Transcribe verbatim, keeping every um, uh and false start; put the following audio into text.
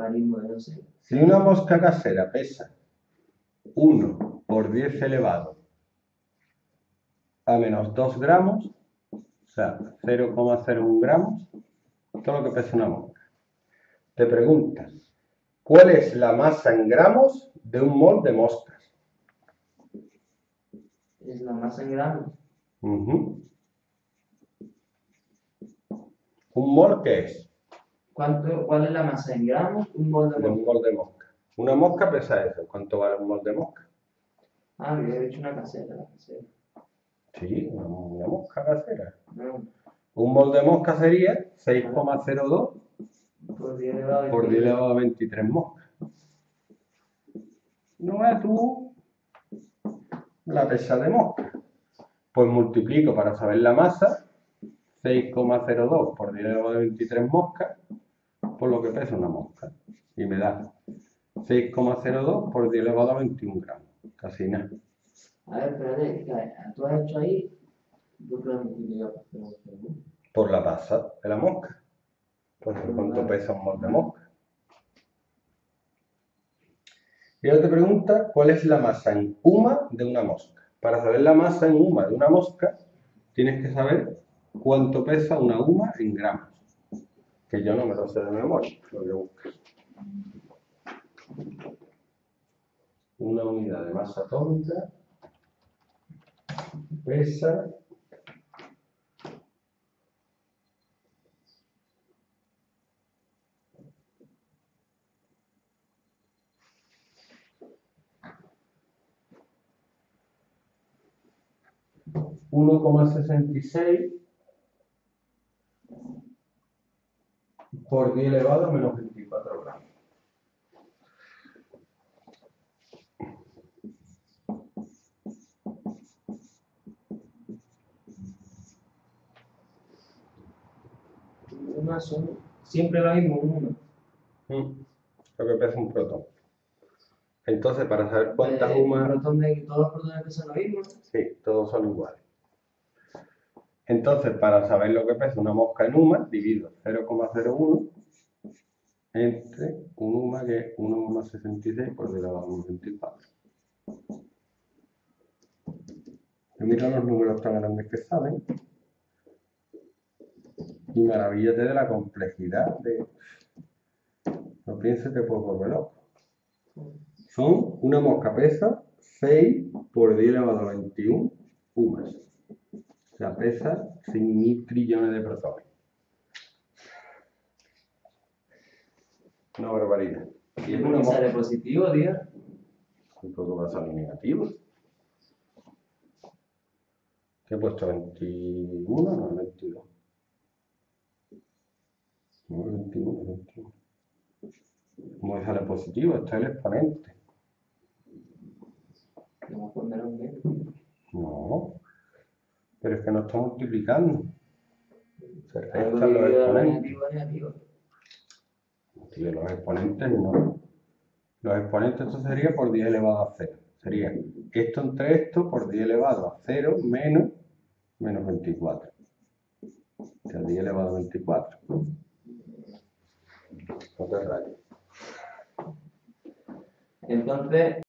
logaritmo de no sé. Si una mosca casera pesa uno por diez elevado a menos dos gramos, o sea, cero coma cero uno gramos, todo lo que pesa una mosca, te preguntas, ¿cuál es la masa en gramos de un mol de moscas? Es la masa en gramos. Uh-huh. ¿Un mol qué es? ¿Cuánto, ¿Cuál es la masa en gramos? Un mol de De un mosca. mol de mosca. Una mosca pesa eso. ¿Cuánto vale un mol de mosca? Ah, yo he dicho una casera, la casera. Sí, una, una mosca casera. No, Un mol de mosca sería seis coma cero dos por diez elevado a por diez elevado a veintitrés moscas. ¿No ves tú la pesa de mosca? Pues multiplico para saber la masa seis coma cero dos por diez elevado a veintitrés moscas por lo que pesa una mosca. Y me da seis coma cero dos por diez elevado a veintiún gramos. Casi nada. A ver, espérate, tú has hecho ahí, yo creo que multiplicado por cero coma cero uno. Por la masa de la mosca. Entonces, ¿cuánto pesa un mol de mosca? Y ahora te pregunta, ¿cuál es la masa en UMA de una mosca? Para saber la masa en UMA de una mosca, tienes que saber cuánto pesa una UMA en gramos. Que yo no me lo sé de memoria, lo voy a buscar. Una unidad de masa atómica pesa uno coma sesenta y seis por diez elevado a menos veinticuatro gramos. Una son siempre lo mismo, uno. Mm, lo que pesa un protón. Entonces, para saber cuántas Eh, UMA... protón de, todos los protones pesan lo mismo. Sí, todos son iguales. Entonces, para saber lo que pesa una mosca en UMA, divido cero coma cero uno entre un UMA que es uno coma sesenta y seis por diez elevado a menos veinticuatro. Yo miro los números tan grandes que salen y maravíllate de la complejidad de... No pienses que puedo volver loco. Son una mosca pesa seis por diez elevado a veintiuno UMAs. O sea, pesa seis mil trillones de protones. Una barbaridad. Y es una ¿Qué sale mosca. positivo, tío? Un poco va a salir negativo. ¿Qué he puesto? ¿veintiuno? No, veintidós. No, veintiuno, veintiuno. ¿Cómo que sale positivo? Está el exponente. Vamos a poner un bien. No. Pero es que no está multiplicando. Se Algo restan los dividido exponentes. negativo a negativo. Tío, los exponentes no. Los exponentes esto sería por diez elevado a cero. Sería esto entre esto por diez elevado a cero menos menos veinticuatro. O sea, diez elevado a veinticuatro. No te rayes. Entonces,